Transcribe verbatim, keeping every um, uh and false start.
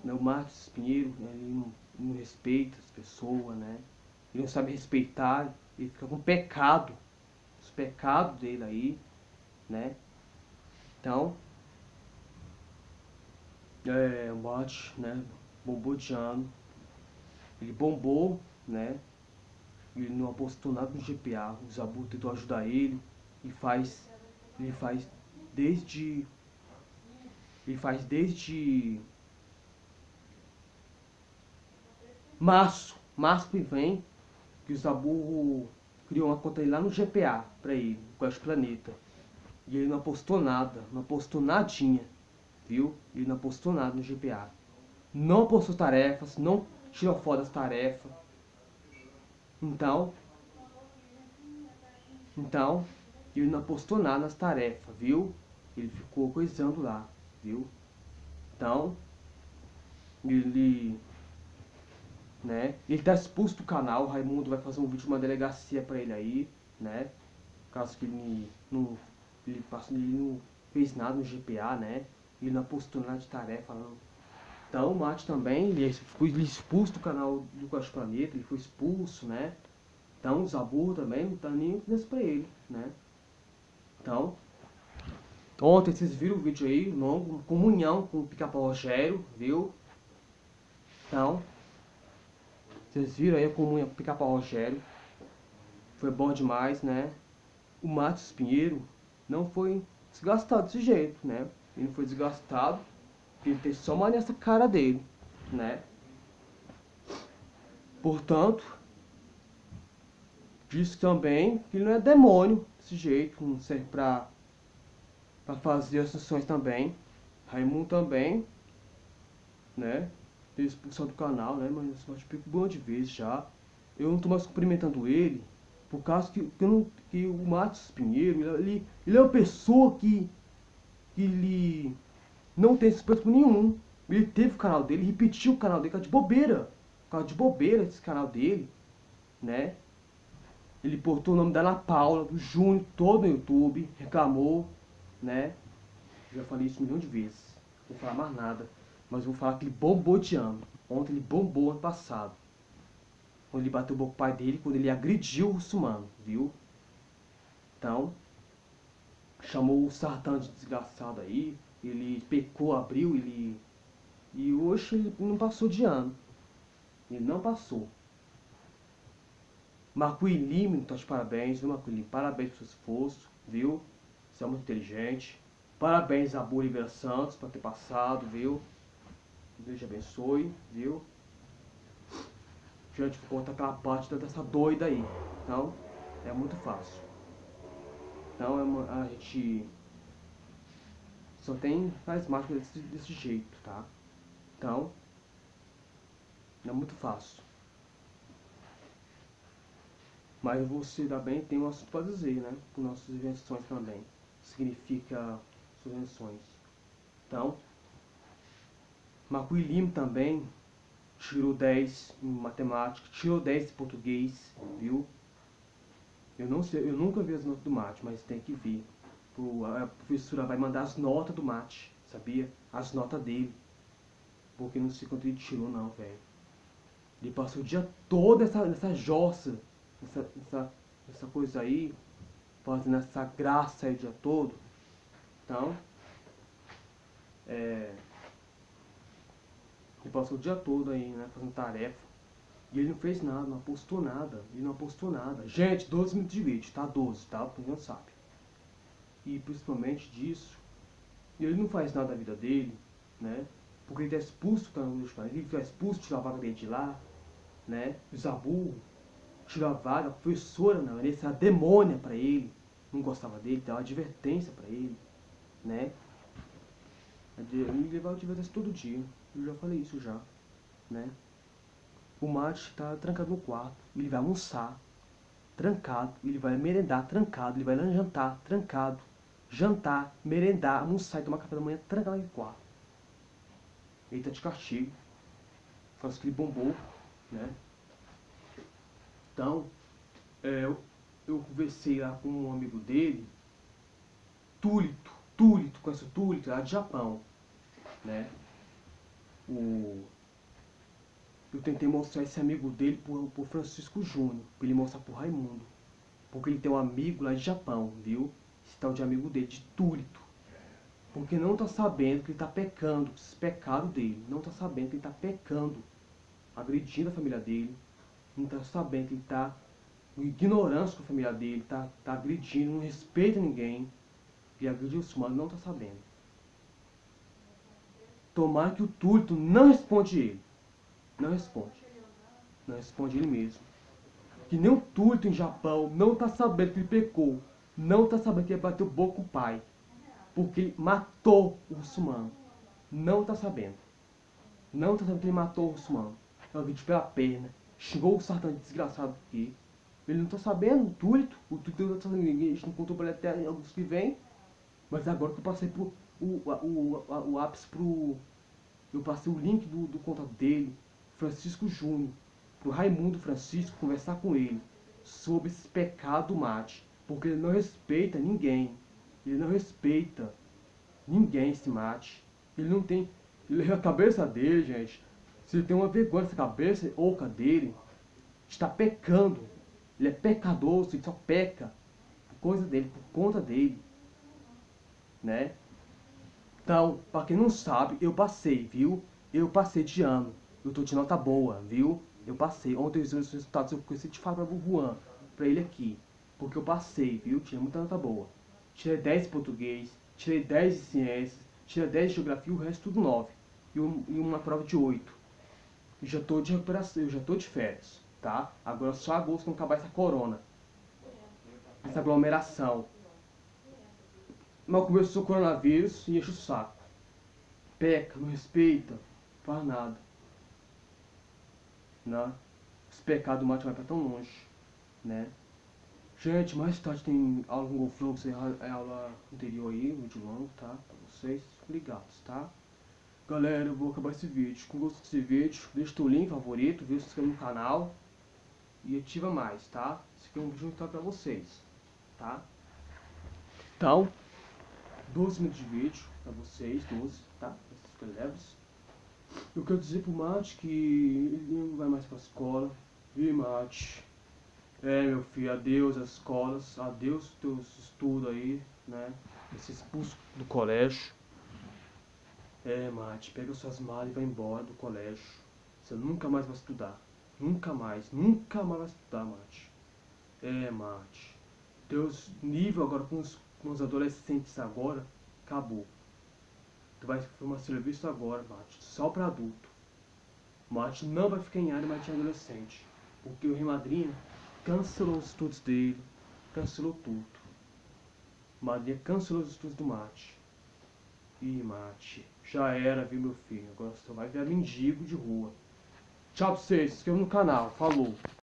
né? O Marcos Pinheiro, né, ele não, não respeita as pessoas, né? Ele não sabe respeitar, ele fica com pecado, os pecados dele aí, né? Então, é, o Marcos, né, bombou de ano, ele bombou, né? Ele não apostou nada no G P A, o Zabu tentou ajudar ele, e faz, ele faz desde, ele faz desde março, março que vem, que o Zabu criou uma conta lá no G P A pra ele, com as Planeta. E ele não apostou nada, não apostou nadinha, viu? Ele não apostou nada no G P A. Não apostou tarefas, não tirou foto das tarefas. Então, então, ele não apostou nada nas tarefas, viu? Ele ficou coisando lá, viu? Então, ele, né? Ele tá expulso do canal, o Raimundo vai fazer um vídeo de uma delegacia pra ele aí, né? Caso que ele não, ele, ele não fez nada no G P A, né? Ele não apostou nada de tarefa, não. Então o Mate também, ele foi expulso do canal do Clash Planeta, ele foi expulso, né? Então o Zabu também não tá nem nesse pra ele, né? Então, ontem vocês viram o vídeo aí, longo, comunhão com o Pica-Pau Rogério, viu? Então, vocês viram aí a comunhão com o Pica-Pau Rogério. Foi bom demais, né? O Matos Pinheiro não foi desgastado desse jeito, né? Ele não foi desgastado, ele tem só uma nessa cara dele, né? Portanto, diz também que ele não é demônio desse jeito, não serve pra, pra fazer as funções também. Raimundo também, né? Teve expulsão do canal, né? Mas eu acho que um monte de vezes já. Eu não tô mais cumprimentando ele, por causa que, que, eu não, que o Matos Pinheiro, ele, ele é uma pessoa que, que ele não tem respeito nenhum. Ele teve o canal dele, repetiu o canal dele, por causa de bobeira. Por causa de bobeira esse canal dele, né? Ele portou o nome da Ana Paula, do Júnior, todo no YouTube, reclamou, né? Já falei isso um milhão de vezes. Não vou falar mais nada. Mas vou falar que ele bombou de ano. Ontem ele bombou ano passado. Quando ele bateu o boca com o pai dele, quando ele agrediu o russomano, viu? Então, chamou o Sartan de desgraçado aí. Ele pecou, abriu, ele... E hoje ele não passou de ano. Ele não passou. Marcuí Lima, tá de parabéns, viu, Marcuí Lima? Parabéns pelo seu esforço, viu? Você é muito inteligente. Parabéns a Boa Oliveira Santos por ter passado, viu? Deus te abençoe, viu? Gente, vou contar aquela parte dessa doida aí. Então, é muito fácil. Então, é uma, a gente só tem faz mágica desse, desse jeito, tá? Então, é muito fácil. Mas você também tem um assunto para dizer, né? Com nossas invenções também. Significa suas invenções. Então, Marcuí Lima também tirou dez em matemática, tirou dez em português, viu? Eu não sei, eu nunca vi as notas do mate, mas tem que ver. A professora vai mandar as notas do mate, sabia? As notas dele. Porque não sei quanto ele tirou não, velho. Ele passou o dia todo nessa, nessa jossa, nessa, nessa, nessa coisa aí, fazendo essa graça aí o dia todo. Então, é... ele passou o dia todo aí, né, fazendo tarefa. E ele não fez nada, não apostou nada. Ele não apostou nada. Gente, doze minutos de vídeo, tá? doze, tá? Quem não sabe. E principalmente disso, ele não faz nada da vida dele, né? Porque ele tá expulso do canal dos Planeta, ele tá expulso, tirou a vaga dele de lá, né? O Zabu tirou a vaga, a professora, não, ele era demônia pra ele, não gostava dele, deu uma advertência pra ele, né? Ele levava advertência todo dia, eu já falei isso já, né? O Mate tá trancado no quarto, ele vai almoçar, trancado, ele vai merendar, trancado, ele vai jantar, trancado, jantar, merendar, almoçar e tomar café da manhã, trancado no quarto. Ele tá de castigo, faz que ele bombou, né? Então, é, eu, eu conversei lá com um amigo dele, Túlito, Túlito, conhece o Túlito, lá de Japão, né? o... Eu tentei mostrar esse amigo dele pro, pro Francisco Júnior, pra ele mostrar pro Raimundo. Porque ele tem um amigo lá de Japão, viu? Esse tal de amigo dele, de Túlito. Porque não tá sabendo que ele tá pecando, esses pecados dele. Não tá sabendo que ele tá pecando, agredindo a família dele. Não tá sabendo que ele tá com ignorância com a família dele, tá, tá agredindo, não respeita ninguém. E agrediu os humanos, não tá sabendo. Tomara que o Túlito não responde ele. Não responde. Não responde ele mesmo. Que nem o Túlito em Japão não tá sabendo que ele pecou. Não tá sabendo que ele bateu boca com o pai. Porque ele matou o russomano. Não tá sabendo. Não tá sabendo que ele matou o russomano. É um vídeo pela perna. Xingou o Sartan desgraçado aqui. Ele não tá sabendo, o Túlito. O Túlito não tá sabendo ninguém. A gente não contou pra ele até alguns que vem. Mas agora que eu passei pro, o, o, o, o ápice pro... Eu passei o link do, do contato dele, Francisco Júnior, pro Raimundo Francisco conversar com ele sobre esse pecado mate. Porque ele não respeita ninguém. Ele não respeita ninguém, esse mate. Ele não tem... Ele, a cabeça dele, gente, se ele tem uma vergonha nessa cabeça oca dele, está pecando. Ele é pecador, ele só peca por coisa dele, por conta dele. Né? Então, pra quem não sabe, eu passei, viu? Eu passei de ano. Eu tô de nota boa, viu? Eu passei. Ontem eu vi os resultados, eu comecei de falar pra o Juan, pra ele aqui. Porque eu passei, viu? Tinha muita nota boa. Tirei dez em português, tirei dez em ciências, tirei dez em geografia e o resto tudo nove. E, um, e uma prova de oito. Eu já tô de recuperação, eu já tô de férias, tá? Agora só agosto quando acabar essa corona. Essa aglomeração. Mal começou o coronavírus e enche o saco. Peca, não respeita, faz nada. Né? Os pecados do mate vai pra tão longe. Né? Gente, mais tarde tem aula com o Fluxo, é aula anterior aí, vídeo longo, tá? Pra vocês ligados, tá? Galera, eu vou acabar esse vídeo. Com gosto desse vídeo, deixa o link favorito, viu? Se inscreve no canal e ativa mais, tá? Esse aqui é um vídeo que tá pra vocês, tá? Então, doze minutos de vídeo pra vocês, doze, tá? Esses leves. Eu quero dizer pro Mate que ele não vai mais pra escola. E Mate, é meu filho, adeus às escolas, adeus teus estudos aí, né? Vai ser expulso do colégio. É Mate, pega suas malas e vai embora do colégio. Você nunca mais vai estudar. Nunca mais, nunca mais vai estudar, Mate. É Mate. Teus nível agora com os, com os adolescentes agora, acabou. Tu vai formar serviço agora, Mate, só pra adulto. Mate não vai ficar em área, mas tinha adolescente. Porque o Remadrinha cancelou os estudos dele, cancelou tudo. Madrinha cancelou os estudos do Mate. Ih, Mate, já era, viu, meu filho? Agora só vai virar mendigo de rua. Tchau pra vocês, se inscreva no canal, falou.